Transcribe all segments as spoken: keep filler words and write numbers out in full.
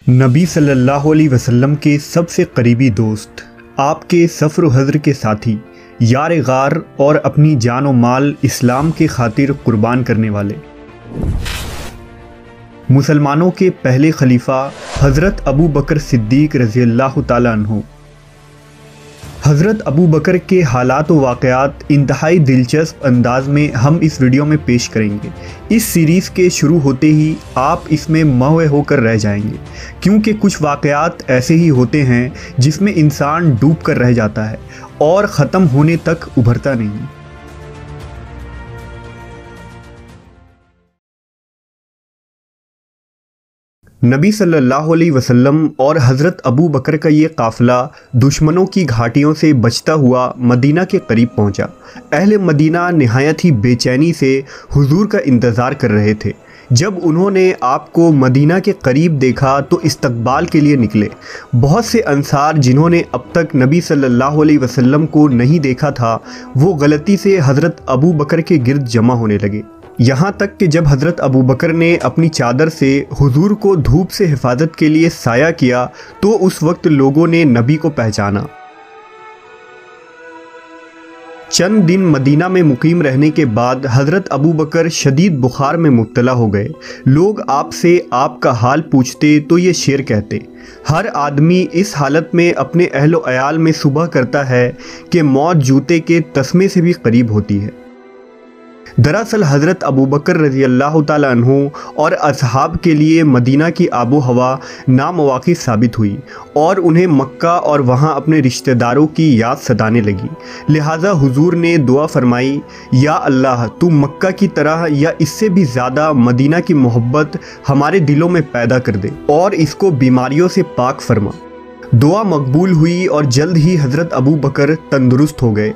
नबी सल्लल्लाहु अलैहि वसल्लम के सबसे करीबी दोस्त, आपके सफ़र हज़र के साथी, यार गार और अपनी जान और माल इस्लाम के खातिर कुर्बान करने वाले, मुसलमानों के पहले खलीफा हज़रत अबू बकर सिद्दीक़ रज़ियल्लाहु ताला अन्हु। हज़रत अबू बकर के हालात व वाक़यात इंतहाई दिलचस्प अंदाज में हम इस वीडियो में पेश करेंगे। इस सीरीज़ के शुरू होते ही आप इसमें मौह होकर रह जाएंगे, क्योंकि कुछ वाक़यात ऐसे ही होते हैं जिसमें इंसान डूब कर रह जाता है और ख़त्म होने तक उभरता नहीं। नबी सल्लल्लाहु अलैहि वसल्लम और हज़रत अबू बकर का ये काफ़िला दुश्मनों की घाटियों से बचता हुआ मदीना के करीब पहुंचा। अहले मदीना निहायत ही बेचैनी से हुजूर का इंतज़ार कर रहे थे। जब उन्होंने आपको मदीना के करीब देखा तो इस्तकबाल के लिए निकले। बहुत से अंसार जिन्होंने अब तक नबी सल्लल्लाहु अलैहि वसल्लम को नहीं देखा था, वो गलती से हज़रत अबू बकर के गिर्द जमा होने लगे। यहाँ तक कि जब हज़रत अबू बकर ने अपनी चादर से हुजूर को धूप से हिफाजत के लिए साया किया तो उस वक्त लोगों ने नबी को पहचाना। चंद दिन मदीना में मुकीम रहने के बाद हज़रत अबू बकर शदीद बुखार में मुब्तला हो गए। लोग आपसे आपका हाल पूछते तो ये शेर कहते, हर आदमी इस हालत में अपने अहलो अयाल में सुबह करता है कि मौत जूते के तस्मे से भी करीब होती है। दरअसल हज़रत अबू बकर रज़ियल्लाहु ताला अन्हु और असहाब के लिए मदीना की आबो हवा नामुवाकिफ साबित हुई और उन्हें मक्का और वहाँ अपने रिश्तेदारों की याद सताने लगी। लिहाजा हुजूर ने दुआ फरमाई, या अल्लाह तू मक्का की तरह या इससे भी ज़्यादा मदीना की मोहब्बत हमारे दिलों में पैदा कर दे और इसको बीमारियों से पाक फरमा। दुआ मकबूल हुई और जल्द ही हज़रत अबू बकर तंदुरुस्त हो गए।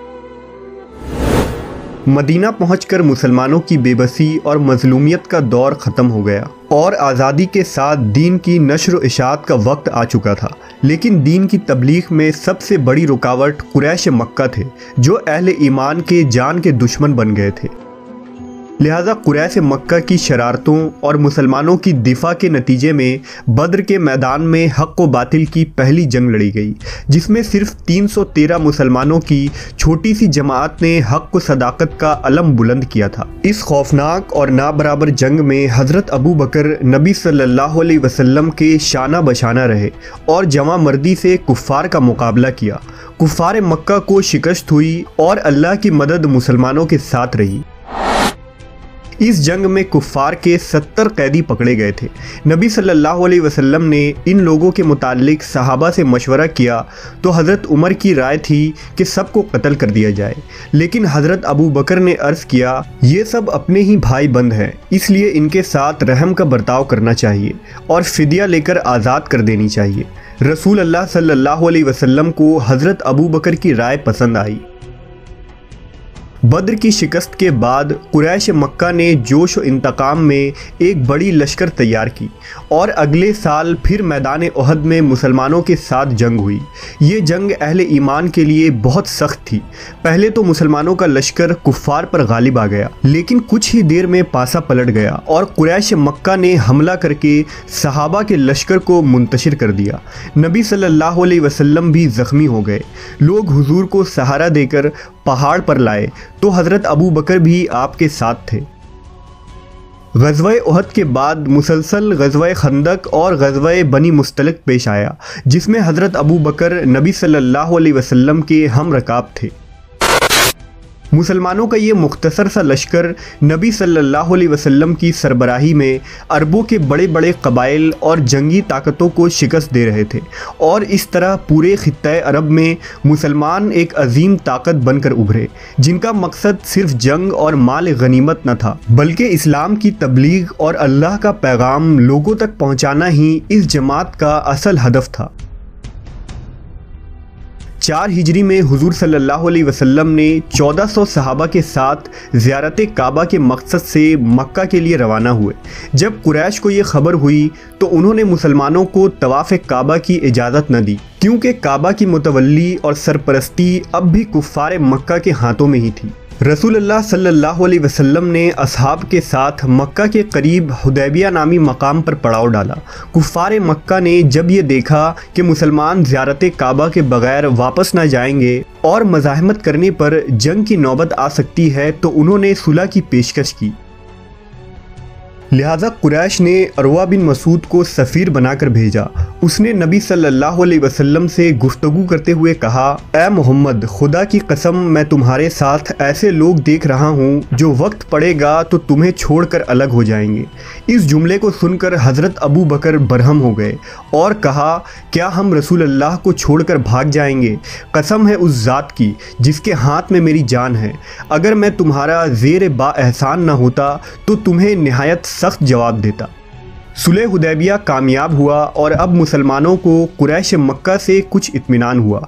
मदीना पहुंचकर मुसलमानों की बेबसी और मजलूमियत का दौर ख़त्म हो गया और आज़ादी के साथ दीन की नश्र व इशाअत का वक्त आ चुका था। लेकिन दीन की तबलीग में सबसे बड़ी रुकावट कुरैश मक्का थे, जो अहले ईमान के जान के दुश्मन बन गए थे। लिहाजा कुरैश मक्का की शरारतों और मुसलमानों की दिफा के नतीजे में बद्र के मैदान में हक़ व बातिल की पहली जंग लड़ी गई, जिसमें सिर्फ तीन सौ तेरह मुसलमानों की छोटी सी जमात ने हक़ व सदाकत का अलम बुलंद किया था। इस खौफनाक और नाबराबर जंग में हज़रत अबू बकर नबी सल्लल्लाहु अलैहि वसल्लम के शाना बशाना रहे और जमा मर्दी से कुफ़ार का मुकाबला किया। कुफ़ार मक्का को शिकस्त हुई और अल्लाह की मदद मुसलमानों के साथ रही। इस जंग में कुफ़ार के सत्तर कैदी पकड़े गए थे। नबी सल्लल्लाहु अलैहि वसल्लम ने इन लोगों के मुतालिक सहाबा से मशवरा किया तो हज़रत उमर की राय थी कि सबको कत्ल कर दिया जाए, लेकिन हज़रत अबू बकर ने अर्ज़ किया, ये सब अपने ही भाई बंद हैं, इसलिए इनके साथ रहम का बर्ताव करना चाहिए और फ़िदिया लेकर आज़ाद कर देनी चाहिए। रसूल अल्लाह सल्लल्लाहु अलैहि वसल्लम को हज़रत अबू बकर की राय पसंद आई। बद्र की शिकस्त के बाद कुरैश मक्का ने जोश व इंतकाम में एक बड़ी लश्कर तैयार की और अगले साल फिर मैदान उहद में मुसलमानों के साथ जंग हुई। ये जंग अहले ईमान के लिए बहुत सख्त थी। पहले तो मुसलमानों का लश्कर कुफ़ार पर गालिब आ गया, लेकिन कुछ ही देर में पासा पलट गया और कुरैश मक्का ने हमला करके सहाबा के लश्कर को मुंतशिर कर दिया। नबी सल्लल्लाहु अलैहि वसल्लम भी ज़ख्मी हो गए। लोग हुजूर को सहारा देकर पहाड़ पर लाए तो हज़रत अबू बकर भी आपके साथ थे। ग़ज़वा-ए उहद के बाद मुसलसल ग़ज़वा-ए खंदक और ग़ज़वा-ए बनी मुस्तलिक पेश आया, जिसमें हज़रत अबू बकर नबी सल्लल्लाहु अलैहि वसल्लम के हम रकाब थे। मुसलमानों का ये मुख्तसर सा लश्कर नबी सल्लल्लाहु अलैहि वसल्लम की सरबराही में अरबों के बड़े बड़े कबाइल और जंगी ताकतों को शिकस्त दे रहे थे और इस तरह पूरे खित्ते अरब में मुसलमान एक अजीम ताकत बनकर उभरे, जिनका मकसद सिर्फ जंग और माल गनीमत न था, बल्कि इस्लाम की तबलीग और अल्लाह का पैगाम लोगों तक पहुँचाना ही इस जमात का असल हदफ था। चार हिजरी में हुजूर सल्लल्लाहु अलैहि वसल्लम ने चौदह सौ सहाबा के साथ ज़ियारत काबा के मकसद से मक्का के लिए रवाना हुए। जब कुरैश को ये खबर हुई तो उन्होंने मुसलमानों को तवाफ़ काबा की इजाज़त न दी, क्योंकि काबा की मुतवल्ली और सरपरस्ती अब भी कुफ़ार मक्का के हाथों में ही थी। रसूलुल्लाह सल्लल्लाहु अलैहि वसल्लम ने असहाब के साथ मक्का के करीब हुदैबिया नामी मकाम पर पड़ाव डाला। कुफ़ार मक्का ने जब ये देखा कि मुसलमान ज़ियारत काबा के बगैर वापस न जाएंगे और मज़ाहमत करने पर जंग की नौबत आ सकती है, तो उन्होंने सुलह की पेशकश की। लिहाजा कुरैश ने अरवा बिन मसूद को सफ़ीर बनाकर भेजा। उसने नबी सल्लल्लाहु अलैहि वसल्लम से गुफ्तगू करते हुए कहा, ए मोहम्मद, खुदा की कसम मैं तुम्हारे साथ ऐसे लोग देख रहा हूँ जो वक्त पड़ेगा तो तुम्हें छोड़कर अलग हो जाएंगे। इस जुमले को सुनकर हज़रत अबू बकर बरहम हो गए और कहा, क्या हम रसूलुल्लाह को छोड़कर भाग जाएंगे? कसम है उस ज़ात की जिसके हाथ में मेरी जान है, अगर मैं तुम्हारा ज़ेर बा एहसान न होता तो तुम्हें निहायत सख्त जवाब देता। सुलह हुदैबिया कामयाब हुआ और अब मुसलमानों को कुरैश मक्का से कुछ इत्मीनान हुआ।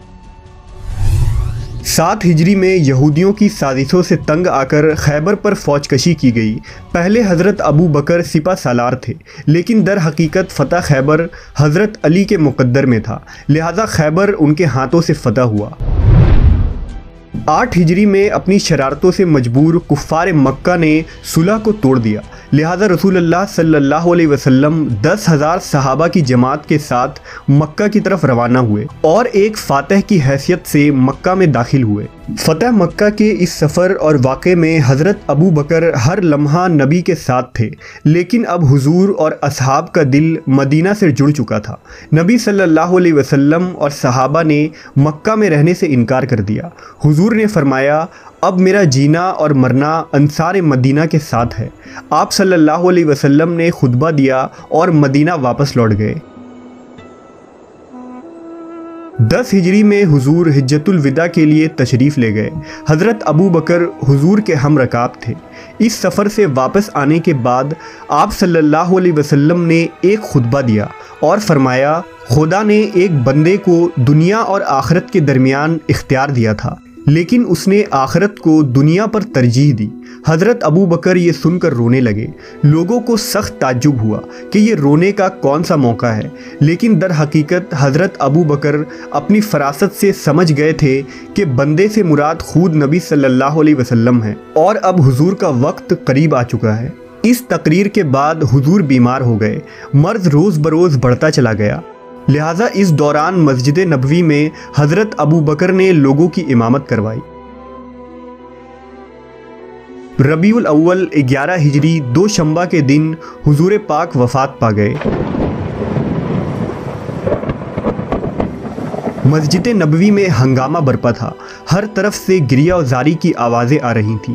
सात हिजरी में यहूदियों की साजिशों से तंग आकर खैबर पर फौजकशी की गई। पहले हज़रत अबू बकर सिपा सालार थे, लेकिन दर हकीकत फ़तह खैबर हज़रत अली के मुक़द्दर में था, लिहाजा खैबर उनके हाथों से फ़तह हुआ। आठ हिजरी में अपनी शरारतों से मजबूर कुफ़ार मक्का ने सुलह को तोड़ दिया। लिहाजा रसूलुल्लाह सल्लल्लाहु अलैहि वसल्लम दस हज़ार सहाबा की जमात के साथ मक्का की तरफ रवाना हुए और एक फातह की हैसियत से मक्का में दाखिल हुए। फ़तह मक्का के इस सफ़र और वाक़े में हज़रत अबू बकर हर लम्हा नबी के साथ थे, लेकिन अब हुजूर और असहाब का दिल मदीना से जुड़ चुका था। नबी सल्लल्लाहु अलैहि वसल्लम और सहाबा ने मक्का में रहने से इनकार कर दिया। हुजूर ने फरमाया, अब मेरा जीना और मरना अंसार मदीना के साथ है। आप सल्लल्लाहु अलैहि वसल्लम ने खुतबा दिया और मदीना वापस लौट गए। दस हिजरी में हुजूर हिज्जतुल विदा के लिए तशरीफ़ ले गए। हज़रत अबू बकर हुजूर के हम रकाब थे। इस सफ़र से वापस आने के बाद आप सल्लल्लाहु अलैहि वसल्लम ने एक खुतबा दिया और फरमाया, खुदा ने एक बंदे को दुनिया और आखिरत के दरमियान इख्तियार दिया था, लेकिन उसने आखिरत को दुनिया पर तरजीह दी। हज़रत अबू बकर ये सुनकर रोने लगे। लोगों को सख्त ताज्जुब हुआ कि ये रोने का कौन सा मौका है, लेकिन दर हकीकत हज़रत अबू बकर अपनी फरासत से समझ गए थे कि बंदे से मुराद खुद नबी सल्लल्लाहु अलैहि वसल्लम है और अब हुजूर का वक्त करीब आ चुका है। इस तकरीर के बाद हुजूर बीमार हो गए। मर्ज रोज़ बरोज़ बढ़ता चला गया। लिहाजा इस दौरान मस्जिद नबवी में हज़रत अबू बकर ने लोगों की इमामत करवाई। रबीउल अव्वल ग्यारह हिजरी दो शंबा के दिन हुजूर पाक वफ़ात पा गए। मस्जिद नबवी में हंगामा बरपा था। हर तरफ से गिरिया और जारी की आवाज़ें आ रही थीं।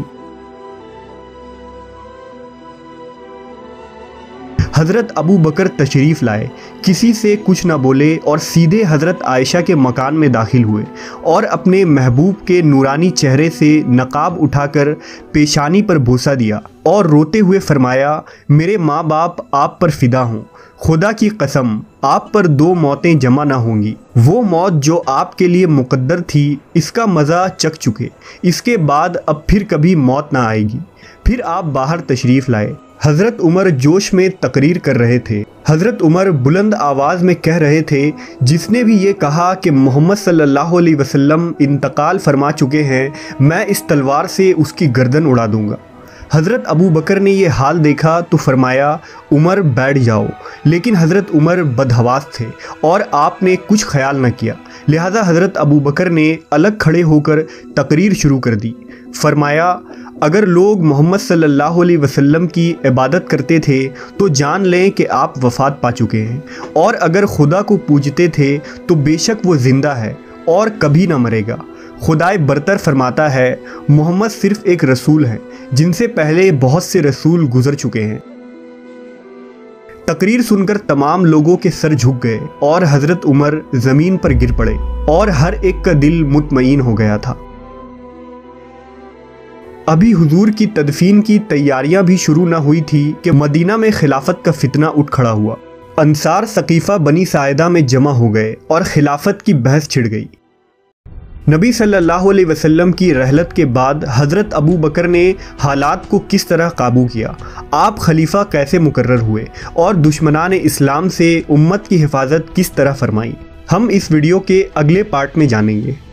हज़रत अबू बकर तशरीफ़ लाए, किसी से कुछ न बोले और सीधे हज़रत आयशा के मकान में दाखिल हुए और अपने महबूब के नूरानी चेहरे से नकाब उठाकर पेशानी पर बोसा दिया और रोते हुए फरमाया, मेरे माँ बाप आप पर फ़िदा हों, खुदा की कसम आप पर दो मौतें जमा ना होंगी। वो मौत जो आपके लिए मुक़द्दर थी, इसका मज़ा चख चुके, इसके बाद अब फिर कभी मौत ना आएगी। फिर आप बाहर तशरीफ़ लाए। हज़रत उमर जोश में तकरीर कर रहे थे। हज़रत उमर बुलंद आवाज़ में कह रहे थे, जिसने भी ये कहा कि मोहम्मद सल्लल्लाहु अलैहि वसल्लम इंतकाल फरमा चुके हैं, मैं इस तलवार से उसकी गर्दन उड़ा दूंगा। हज़रत अबू बकर ने ये हाल देखा तो फरमाया, उमर बैठ जाओ, लेकिन हज़रत उमर बदहवास थे और आपने कुछ ख्याल न किया। लिहाजा हज़रत अबू बकर ने अलग खड़े होकर तकरीर शुरू कर दी। फरमाया, अगर लोग मोहम्मद सल्लल्लाहु अलैहि वसल्लम की इबादत करते थे तो जान लें कि आप वफ़ात पा चुके हैं, और अगर खुदा को पूजते थे तो बेशक वो ज़िंदा है और कभी ना मरेगा। खुदाए बरतर फरमाता है, मोहम्मद सिर्फ़ एक रसूल है, जिनसे पहले बहुत से रसूल गुज़र चुके हैं। तकरीर सुनकर तमाम लोगों के सर झुक गए और हज़रत उमर ज़मीन पर गिर पड़े और हर एक का दिल मुतमईन हो गया था। अभी हुजूर की तदफीन की तैयारियां भी शुरू न हुई थी कि मदीना में खिलाफत का फितना उठ खड़ा हुआ। अंसार सकीफ़ा बनी साइदा में जमा हो गए और खिलाफत की बहस छिड़ गई। नबी सल्लल्लाहु अलैहि वसल्लम की रहलत के बाद हज़रत अबू बकर ने हालात को किस तरह काबू किया, आप खलीफा कैसे मुकर्रर हुए और दुश्मनान इस्लाम से उम्मत की हिफाजत किस तरह फरमाई, हम इस वीडियो के अगले पार्ट में जानेंगे।